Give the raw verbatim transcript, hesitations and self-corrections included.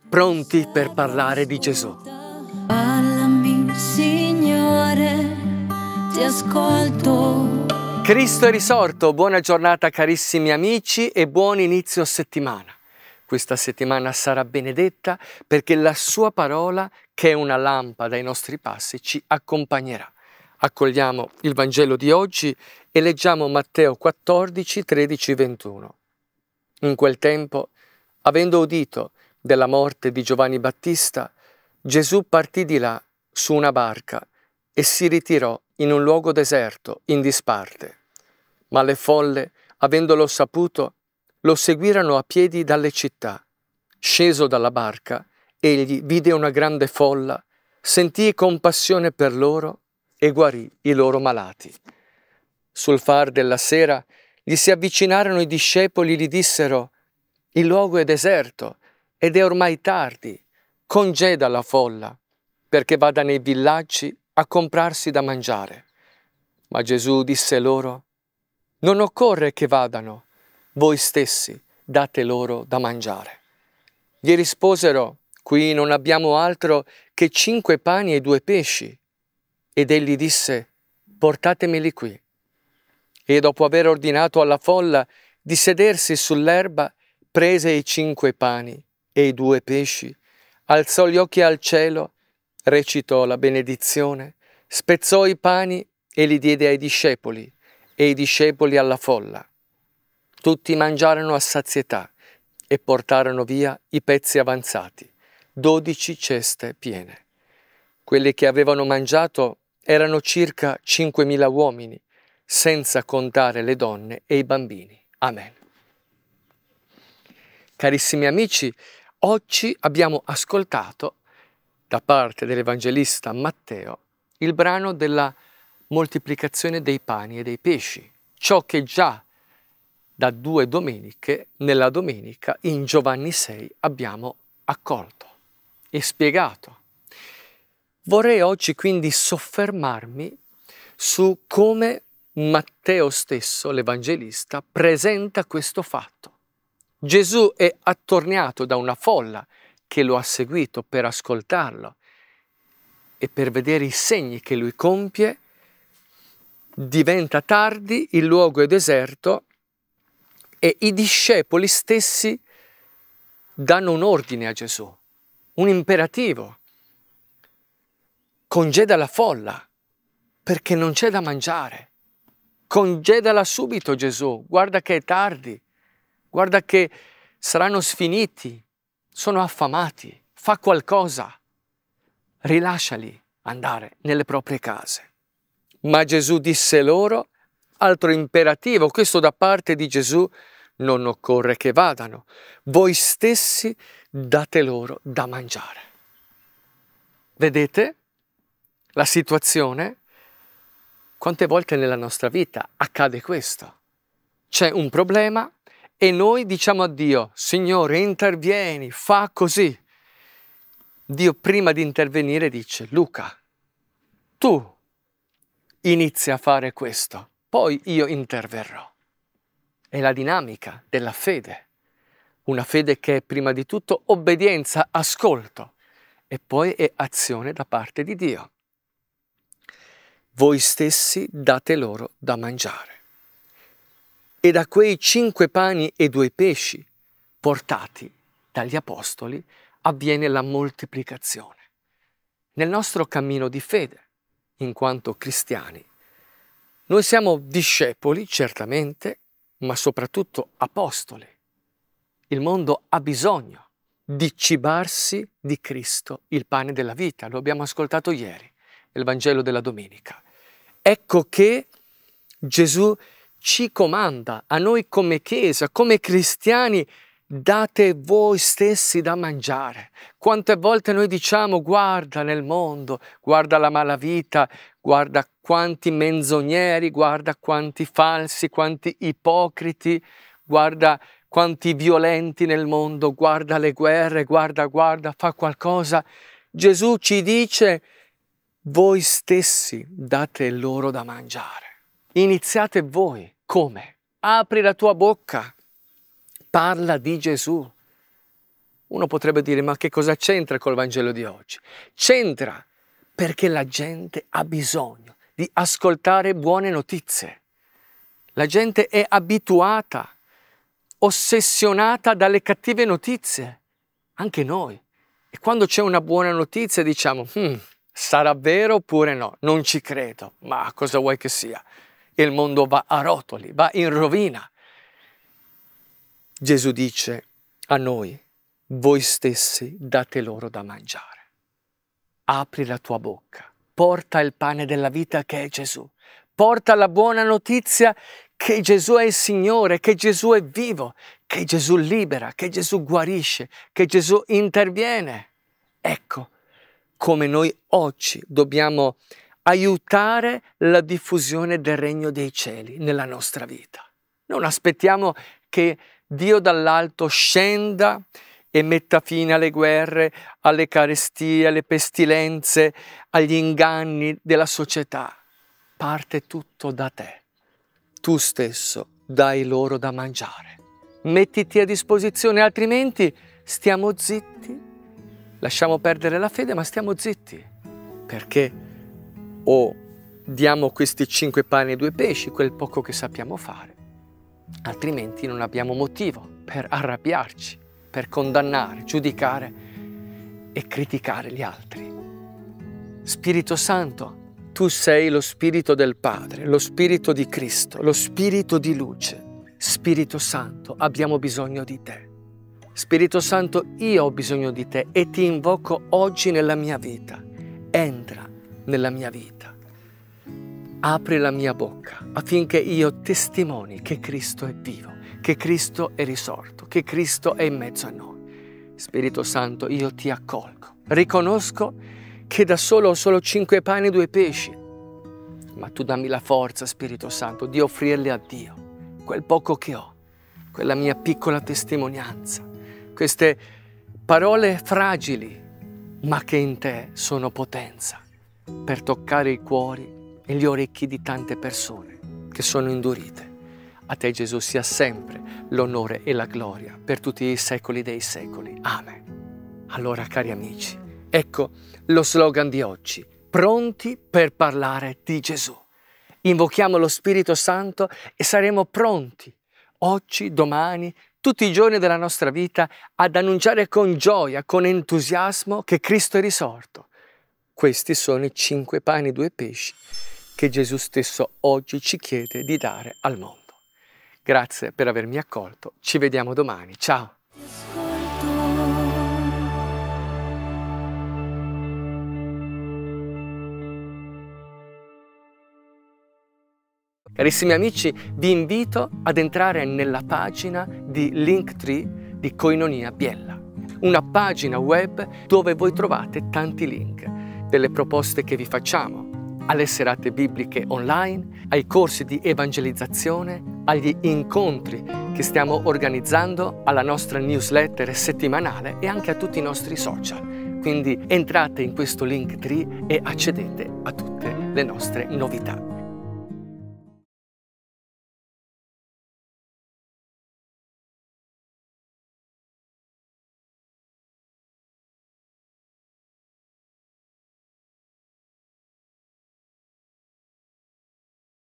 pronti per parlare di Gesù. Parlami, Signore, ti ascolto. Cristo è risorto, buona giornata carissimi amici e buon inizio settimana. Questa settimana sarà benedetta perché la sua parola, che è una lampada ai nostri passi, ci accompagnerà. Accogliamo il Vangelo di oggi e leggiamo Matteo quattordici, tredici, ventuno. In quel tempo, avendo udito della morte di Giovanni Battista, Gesù partì di là su una barca e si ritirò in un luogo deserto, in disparte. Ma le folle, avendolo saputo, lo seguirono a piedi dalle città. Sceso dalla barca, egli vide una grande folla, sentì compassione per loro e guarì i loro malati. Sul far della sera gli si avvicinarono i discepoli e gli dissero: «Il luogo è deserto ed è ormai tardi, congeda la folla, perché vada nei villaggi a comprarsi da mangiare». Ma Gesù disse loro: «Non occorre che vadano, voi stessi date loro da mangiare». Gli risposero: «Qui non abbiamo altro che cinque pani e due pesci». Ed egli disse: «Portatemeli qui». E dopo aver ordinato alla folla di sedersi sull'erba, prese i cinque pani e i due pesci, alzò gli occhi al cielo, recitò la benedizione, spezzò i pani e li diede ai discepoli, e i discepoli alla folla. Tutti mangiarono a sazietà e portarono via i pezzi avanzati, dodici ceste piene. Quelli che avevano mangiato erano circa cinquemila uomini, senza contare le donne e i bambini. Amen. Carissimi amici, oggi abbiamo ascoltato da parte dell'Evangelista Matteo il brano della moltiplicazione dei pani e dei pesci, ciò che già da due domeniche, nella domenica in Giovanni sei, abbiamo accolto e spiegato. Vorrei oggi quindi soffermarmi su come Matteo stesso, l'Evangelista, presenta questo fatto. Gesù è attorniato da una folla che lo ha seguito per ascoltarlo e per vedere i segni che lui compie. Diventa tardi, il luogo è deserto e i discepoli stessi danno un ordine a Gesù, un imperativo. Congeda la folla perché non c'è da mangiare. Congedala subito, Gesù, guarda che è tardi, guarda che saranno sfiniti, sono affamati, fa qualcosa, rilasciali andare nelle proprie case. Ma Gesù disse loro, altro imperativo, questo da parte di Gesù: non occorre che vadano, voi stessi date loro da mangiare. Vedete la situazione? Quante volte nella nostra vita accade questo? C'è un problema e noi diciamo a Dio: Signore, intervieni, fa così. Dio prima di intervenire dice: Luca, tu inizia a fare questo, poi io interverrò. È la dinamica della fede, una fede che è prima di tutto obbedienza, ascolto, e poi è azione da parte di Dio. Voi stessi date loro da mangiare. E da quei cinque pani e due pesci portati dagli apostoli avviene la moltiplicazione. Nel nostro cammino di fede, in quanto cristiani, noi siamo discepoli, certamente, ma soprattutto apostoli. Il mondo ha bisogno di cibarsi di Cristo, il pane della vita. Lo abbiamo ascoltato ieri, nel Vangelo della domenica. Ecco che Gesù ci comanda, a noi come Chiesa, come cristiani: date voi stessi da mangiare. Quante volte noi diciamo: guarda nel mondo, guarda la malavita, guarda quanti menzogneri, guarda quanti falsi, quanti ipocriti, guarda quanti violenti nel mondo, guarda le guerre, guarda, guarda, fa qualcosa. Gesù ci dice: voi stessi date loro da mangiare. Iniziate voi. Come? Apri la tua bocca, parla di Gesù. Uno potrebbe dire, ma che cosa c'entra col Vangelo di oggi? C'entra perché la gente ha bisogno di ascoltare buone notizie. La gente è abituata, ossessionata dalle cattive notizie, anche noi. E quando c'è una buona notizia diciamo, hm, sarà vero oppure no? Non ci credo, ma cosa vuoi che sia? Il mondo va a rotoli, va in rovina. Gesù dice a noi, voi stessi date loro da mangiare. Apri la tua bocca, porta il pane della vita che è Gesù, porta la buona notizia che Gesù è il Signore, che Gesù è vivo, che Gesù libera, che Gesù guarisce, che Gesù interviene. Ecco come noi oggi dobbiamo aiutare la diffusione del regno dei cieli nella nostra vita. Non aspettiamo che Dio dall'alto scenda e metta fine alle guerre, alle carestie, alle pestilenze, agli inganni della società. Parte tutto da te. Tu stesso dai loro da mangiare. Mettiti a disposizione, altrimenti stiamo zitti. Lasciamo perdere la fede, ma stiamo zitti. Perché o diamo questi cinque pani e due pesci, quel poco che sappiamo fare, altrimenti non abbiamo motivo per arrabbiarci, per condannare, giudicare e criticare gli altri. Spirito Santo, tu sei lo Spirito del Padre, lo Spirito di Cristo, lo Spirito di luce. Spirito Santo, abbiamo bisogno di te. Spirito Santo, io ho bisogno di te e ti invoco oggi nella mia vita. Entra nella mia vita. Apri la mia bocca affinché io testimoni che Cristo è vivo, che Cristo è risorto, che Cristo è in mezzo a noi. Spirito Santo, io ti accolgo. Riconosco che da solo ho solo cinque pani e due pesci, ma tu dammi la forza, Spirito Santo, di offrirli a Dio, quel poco che ho, quella mia piccola testimonianza, queste parole fragili, ma che in te sono potenza, per toccare i cuori e gli orecchi di tante persone che sono indurite. A te, Gesù, sia sempre l'onore e la gloria per tutti i secoli dei secoli. Amen. Allora, cari amici, ecco lo slogan di oggi, pronti per parlare di Gesù. Invochiamo lo Spirito Santo e saremo pronti, oggi, domani, tutti i giorni della nostra vita, ad annunciare con gioia, con entusiasmo che Cristo è risorto. Questi sono i cinque pani e due pesci che Gesù stesso oggi ci chiede di dare al mondo. Grazie per avermi accolto, ci vediamo domani, ciao! Carissimi amici, vi invito ad entrare nella pagina di Linktree di Koinonia Biella, una pagina web dove voi trovate tanti link, delle proposte che vi facciamo, alle serate bibliche online, ai corsi di evangelizzazione, agli incontri che stiamo organizzando, alla nostra newsletter settimanale e anche a tutti i nostri social. Quindi entrate in questo Linktree e accedete a tutte le nostre novità.